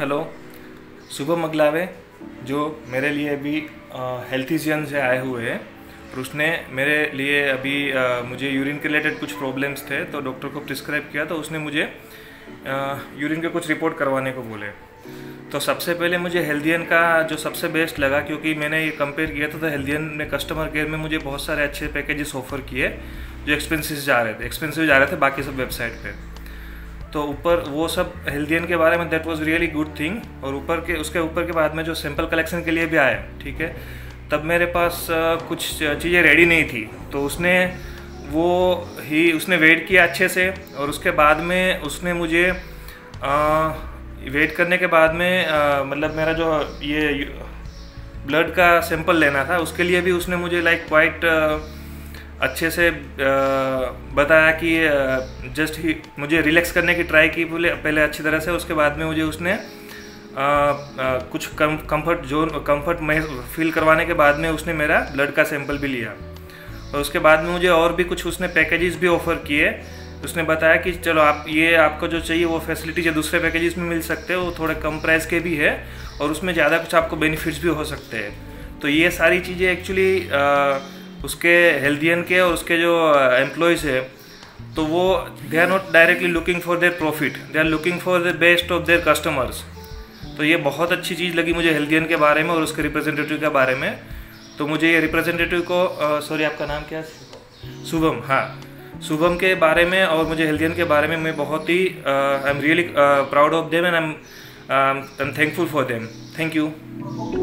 Hello, Shubham अगलावे जो मेरे लिए अभी हेल्थिजियन से आए हुए हैं और उसने मेरे लिए अभी मुझे यूरिन के रिलेटेड कुछ प्रॉब्लम्स थे तो डॉक्टर को प्रिस्क्राइब किया तो उसने मुझे यूरिन के कुछ रिपोर्ट करवाने को बोले। तो सबसे पहले मुझे हेल्थियन का जो सबसे बेस्ट लगा, क्योंकि मैंने ये कंपेयर किया था तो हेल्थियन में कस्टमर केयर में मुझे बहुत सारे अच्छे पैकेजेस ऑफर किए जो एक्सपेंसिव जा रहे थे बाकी सब वेबसाइट पे। तो ऊपर वो सब हेल्थियन के बारे में that was really good thing. और उसके ऊपर के बाद में जो सैंपल कलेक्शन के लिए भी आया, ठीक है, तब मेरे पास कुछ चीज़ें रेडी नहीं थी तो उसने वेट किया अच्छे से और उसके बाद में उसने मुझे वेट करने के बाद में मतलब मेरा जो ये ब्लड का सैंपल लेना था उसके लिए भी उसने मुझे क्वाइट अच्छे से बताया कि जस्ट ही मुझे रिलैक्स करने की ट्राई की पहले अच्छी तरह से। उसके बाद में मुझे उसने कुछ कंफर्ट में फील करवाने के बाद में उसने मेरा ब्लड का सैंपल भी लिया और उसके बाद में मुझे और भी कुछ उसने पैकेजेस भी ऑफ़र किए। उसने बताया कि चलो आपको जो चाहिए वो फैसिलिटी जो दूसरे पैकेजेस में मिल सकते हैं वो थोड़े कम प्राइस के भी है और उसमें ज़्यादा कुछ आपको बेनिफिट्स भी हो सकते हैं। तो ये सारी चीज़ें एक्चुअली उसके हेल्थियन के और उसके जो एम्प्लॉयज़ है तो वो they are not directly looking for their profit, they are looking for the best of their customers. तो ये बहुत अच्छी चीज़ लगी मुझे हेल्थियन के बारे में और उसके रिप्रेजेंटेटिव के बारे में। तो मुझे ये रिप्रेजेंटेटिव को सॉरी आपका नाम क्या है? शुभम, हाँ, शुभम के बारे में और मुझे हेल्थियन के बारे में मैं बहुत ही I am really proud of them and I am thankful for them. Thank you.